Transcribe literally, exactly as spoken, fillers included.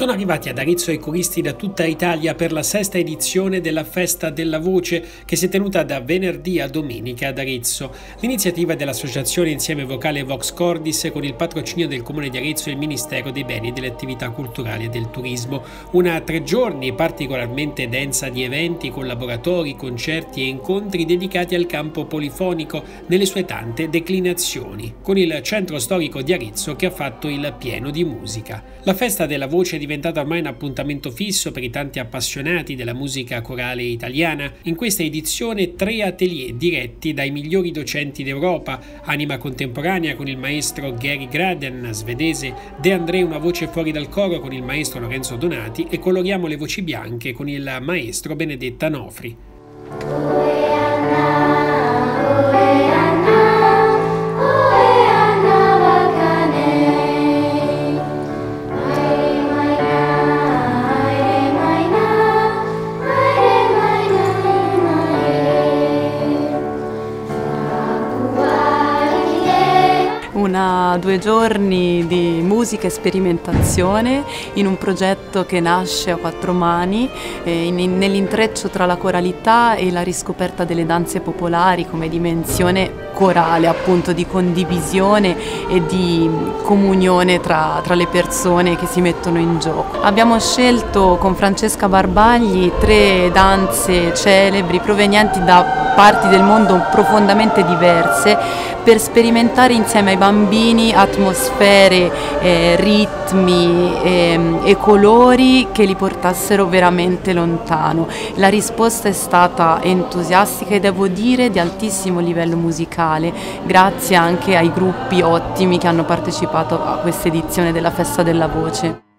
Sono arrivati ad Arezzo i coristi da tutta Italia per la sesta edizione della Festa della Voce che si è tenuta da venerdì a domenica ad Arezzo. L'iniziativa dell'associazione Insieme Vocale Vox Cordis con il patrocinio del Comune di Arezzo e il Ministero dei Beni e delle Attività Culturali e del Turismo. Una tre giorni particolarmente densa di eventi, collaboratori, concerti e incontri dedicati al campo polifonico nelle sue tante declinazioni, con il centro storico di Arezzo che ha fatto il pieno di musica. La Festa della Voce è diventata ormai un appuntamento fisso per i tanti appassionati della musica corale italiana. In questa edizione tre atelier diretti dai migliori docenti d'Europa: Anima contemporanea con il maestro Gary Graden, svedese, De André una voce fuori dal coro con il maestro Lorenzo Donati e Coloriamo le voci bianche con il maestro Benedetta Nofri. Una due giorni di musica e sperimentazione in un progetto che nasce a quattro mani, eh, in, nell'intreccio tra la coralità e la riscoperta delle danze popolari come dimensione corale, appunto di condivisione e di comunione tra, tra le persone che si mettono in gioco. Abbiamo scelto con Francesca Barbagli tre danze celebri provenienti da parti del mondo profondamente diverse per sperimentare insieme ai bambini atmosfere, eh, ritmi eh, e colori che li portassero veramente lontano. La risposta è stata entusiastica e devo dire di altissimo livello musicale, grazie anche ai gruppi ottimi che hanno partecipato a questa edizione della Festa della Voce.